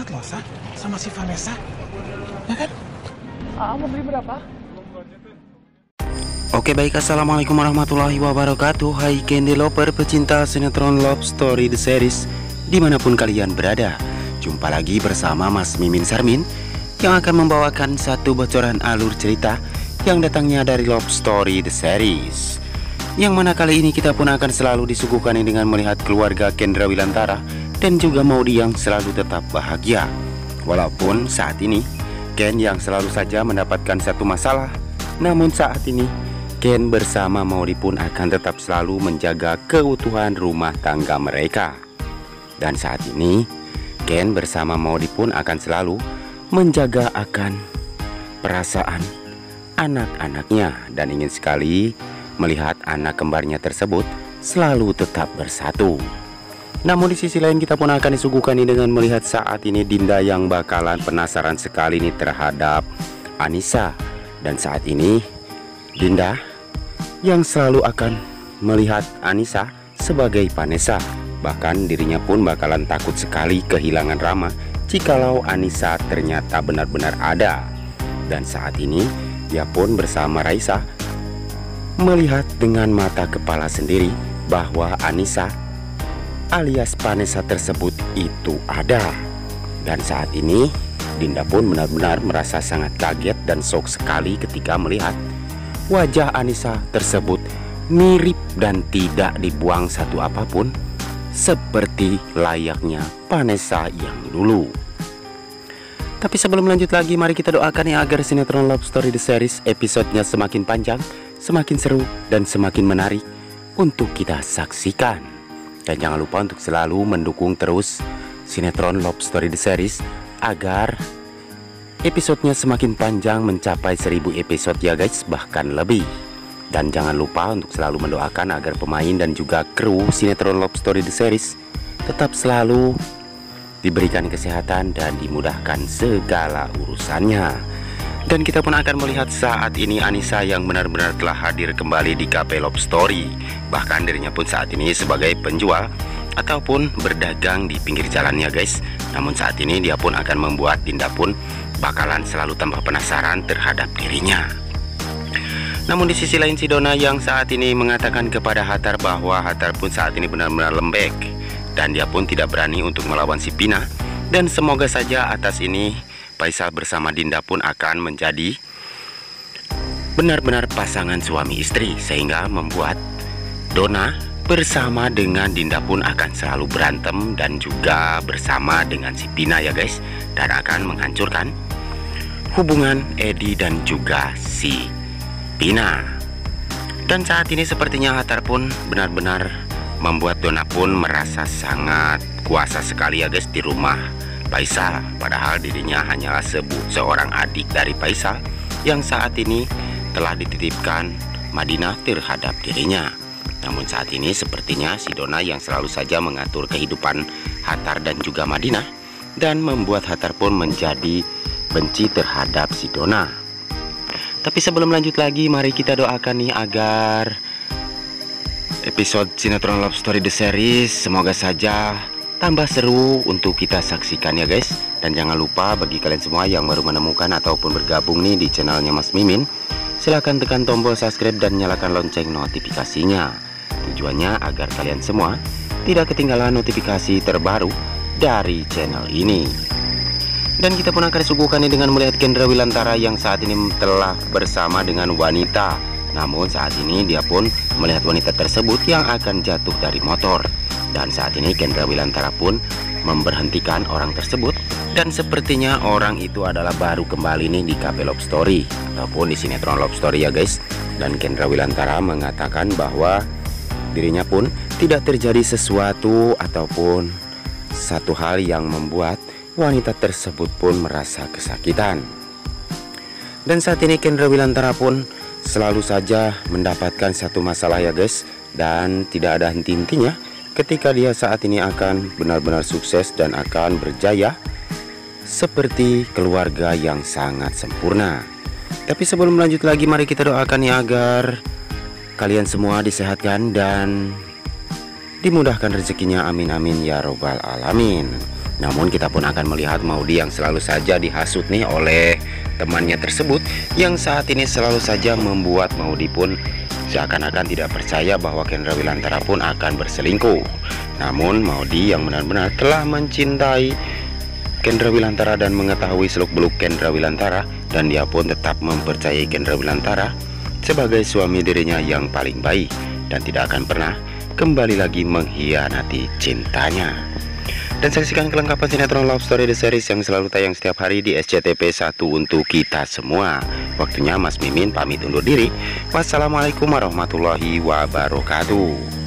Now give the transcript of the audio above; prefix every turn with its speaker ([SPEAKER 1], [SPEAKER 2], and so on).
[SPEAKER 1] banget loh, Sa, sama si Vanessa. Ya kan?
[SPEAKER 2] Mau beli berapa?
[SPEAKER 3] Oke baik, assalamualaikum warahmatullahi wabarakatuh. Hai Candy Lover, pecinta sinetron Love Story The Series dimanapun kalian berada. Jumpa lagi bersama Mas Mimin Sarmin yang akan membawakan satu bocoran alur cerita yang datangnya dari Love Story The Series, yang mana kali ini kita pun akan selalu disuguhkan dengan melihat keluarga Kendra Wilantara dan juga Maudy yang selalu tetap bahagia. Walaupun saat ini Ken yang selalu saja mendapatkan satu masalah, namun saat ini Ken bersama Maudy pun akan tetap selalu menjaga keutuhan rumah tangga mereka. Dan saat ini Ken bersama Maudy pun akan selalu menjaga akan perasaan anak-anaknya dan ingin sekali melihat anak kembarnya tersebut selalu tetap bersatu. Namun di sisi lain kita pun akan disuguhkan dengan melihat saat ini Dinda yang bakalan penasaran sekali nih terhadap Anissa. Dan saat ini Dinda yang selalu akan melihat Anissa sebagai Vanessa. Bahkan dirinya pun bakalan takut sekali kehilangan Rama jikalau Anissa ternyata benar-benar ada. Dan saat ini dia pun bersama Raisa melihat dengan mata kepala sendiri bahwa Anissa alias Vanessa tersebut itu ada. Dan saat ini Dinda pun benar-benar merasa sangat kaget dan shock sekali ketika melihat wajah Anissa tersebut mirip dan tidak dibuang satu apapun seperti layaknya Vanessa yang dulu. Tapi sebelum lanjut lagi, mari kita doakan ya agar sinetron Love Story The Series episodenya semakin panjang, semakin seru, dan semakin menarik untuk kita saksikan. Dan jangan lupa untuk selalu mendukung terus sinetron Love Story The Series agar episodenya semakin panjang mencapai 1000 episode ya guys, bahkan lebih. Dan jangan lupa untuk selalu mendoakan agar pemain dan juga kru sinetron Love Story The Series tetap selalu diberikan kesehatan dan dimudahkan segala urusannya. Dan kita pun akan melihat saat ini Anissa yang benar-benar telah hadir kembali di Cafe Love Story. Bahkan dirinya pun saat ini sebagai penjual ataupun berdagang di pinggir jalan ya guys. Namun saat ini dia pun akan membuat Dinda pun bakalan selalu tambah penasaran terhadap dirinya. Namun di sisi lain si Dona yang saat ini mengatakan kepada Hathar bahwa Hathar pun saat ini benar-benar lembek dan dia pun tidak berani untuk melawan si Pina. Dan semoga saja atas ini Faisal bersama Dinda pun akan menjadi benar-benar pasangan suami istri, sehingga membuat Dona bersama dengan Dinda pun akan selalu berantem dan juga bersama dengan si Pina ya guys, dan akan menghancurkan hubungan Edi dan juga si Pina. Dan saat ini sepertinya Hathar pun benar-benar membuat Dona pun merasa sangat kuasa sekali ya guys di rumah Faisal. Padahal dirinya hanyalah seorang adik dari Faisal yang saat ini telah dititipkan Madinah terhadap dirinya. Namun saat ini sepertinya si Dona yang selalu saja mengatur kehidupan Hathar dan juga Madinah, dan membuat Hathar pun menjadi benci terhadap si Dona. Tapi sebelum lanjut lagi, mari kita doakan nih agar episode sinetron Love Story The Series semoga saja tambah seru untuk kita saksikan ya guys. Dan jangan lupa bagi kalian semua yang baru menemukan ataupun bergabung nih di channelnya Mas Mimin, silahkan tekan tombol subscribe dan nyalakan lonceng notifikasinya. Tujuannya agar kalian semua tidak ketinggalan notifikasi terbaru dari channel ini. Dan kita pun akan disuguhkan dengan melihat Kendra Wilantara yang saat ini telah bersama dengan wanita. Namun saat ini dia pun melihat wanita tersebut yang akan jatuh dari motor. Dan saat ini Kendra Wilantara pun memberhentikan orang tersebut. Dan sepertinya orang itu adalah baru kembali nih di Cafe Love Story ataupun di sinetron Love Story ya guys. Dan Kendra Wilantara mengatakan bahwa dirinya pun tidak terjadi sesuatu ataupun satu hal yang membuat wanita tersebut pun merasa kesakitan. Dan saat ini Kendra Wilantara pun selalu saja mendapatkan satu masalah ya guys, dan tidak ada henti-hentinya ketika dia saat ini akan benar-benar sukses dan akan berjaya seperti keluarga yang sangat sempurna. Tapi sebelum lanjut lagi, mari kita doakan ya agar kalian semua disehatkan dan dimudahkan rezekinya, amin amin ya robbal alamin. Namun kita pun akan melihat Maudy yang selalu saja dihasut nih oleh temannya tersebut, yang saat ini selalu saja membuat Maudy pun seakan-akan tidak percaya bahwa Kendra Wilantara pun akan berselingkuh. Namun Maudy yang benar-benar telah mencintai Kendra Wilantara dan mengetahui seluk-beluk Kendra Wilantara, dan dia pun tetap mempercayai Kendra Wilantara sebagai suami dirinya yang paling baik dan tidak akan pernah kembali lagi mengkhianati cintanya. Dan saksikan kelengkapan sinetron Love Story The Series yang selalu tayang setiap hari di SCTV 1 untuk kita semua. Waktunya Mas Mimin pamit undur diri. Wassalamualaikum warahmatullahi wabarakatuh.